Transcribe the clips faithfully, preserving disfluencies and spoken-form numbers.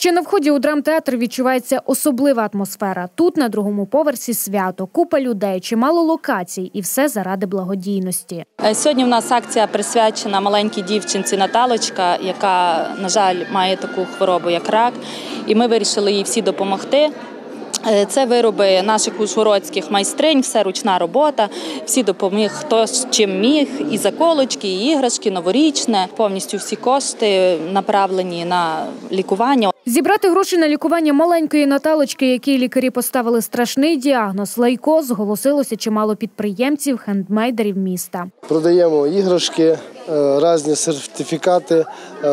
Ще на вході у драмтеатр відчувається особлива атмосфера. Тут на другому поверсі свято, купа людей, чимало локацій і все заради благодійності. Сьогодні в нас акція присвячена маленькій дівчинці Наталочка, яка, на жаль, має таку хворобу, як рак. І ми вирішили їй всі допомогти. Це вироби наших ужгородських майстринь, все ручна робота. Всі допоміг, хто чим міг, і заколочки, і іграшки, новорічне. Повністю всі кошти направлені на лікування. Зібрати гроші на лікування маленької Наталочки, якій лікарі поставили страшний діагноз – лейкоз, зголосилося чимало підприємців, хендмейдерів міста. Продаємо іграшки, різні сертифікати,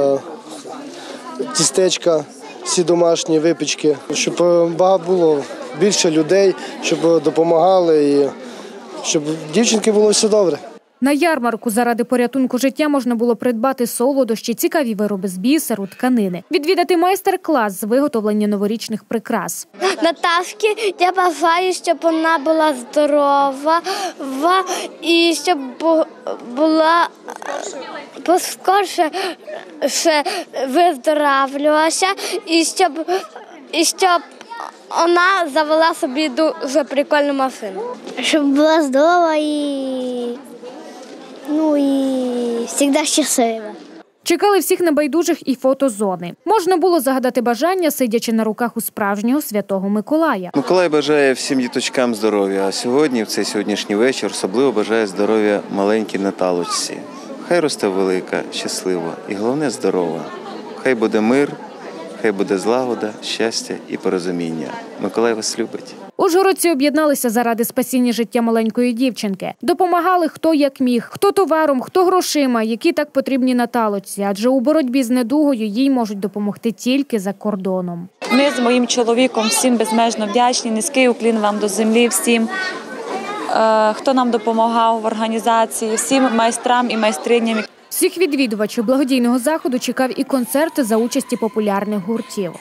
тістечка, всі домашні випічки, щоб багато було більше людей, щоб допомагали і щоб дівчинки було все добре. На ярмарку заради порятунку життя можна було придбати солодощі, цікаві вироби з бісеру, тканини. Відвідати майстер-клас з виготовлення новорічних прикрас. Наташки, я бажаю, щоб вона була здорова і щоб була поскорше виздоравлювалася і щоб, і щоб вона завела собі дуже прикольну машину. Щоб була здорова і Ну і завжди щаслива. Чекали всіх небайдужих і фотозони. Можна було загадати бажання, сидячи на руках у справжнього Святого Миколая. Миколай бажає всім діточкам здоров'я, а сьогодні, в цей сьогоднішній вечір, особливо бажає здоров'я маленькій Наталочці. Хай росте велика, щаслива і, головне, здорова. Хай буде мир, хай буде злагода, щастя і порозуміння. Миколай вас любить. Ужгородці об'єдналися заради спасіння життя маленької дівчинки. Допомагали хто як міг, хто товаром, хто грошима, які так потрібні Наталочці, адже у боротьбі з недугою їй можуть допомогти тільки за кордоном. Ми з моїм чоловіком всім безмежно вдячні, низький уклін вам до землі, всім, хто нам допомагав в організації, всім майстрам і майстриням. Всіх відвідувачів благодійного заходу чекав і концерт за участі популярних гуртів.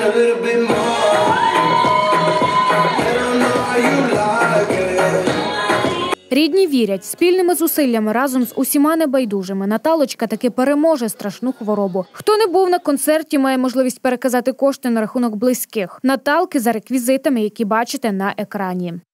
Рідні вірять, спільними зусиллями разом з усіма небайдужими Наталочка таки переможе страшну хворобу. Хто не був на концерті, має можливість переказати кошти на рахунок близьких. Наталки за реквізитами, які бачите на екрані.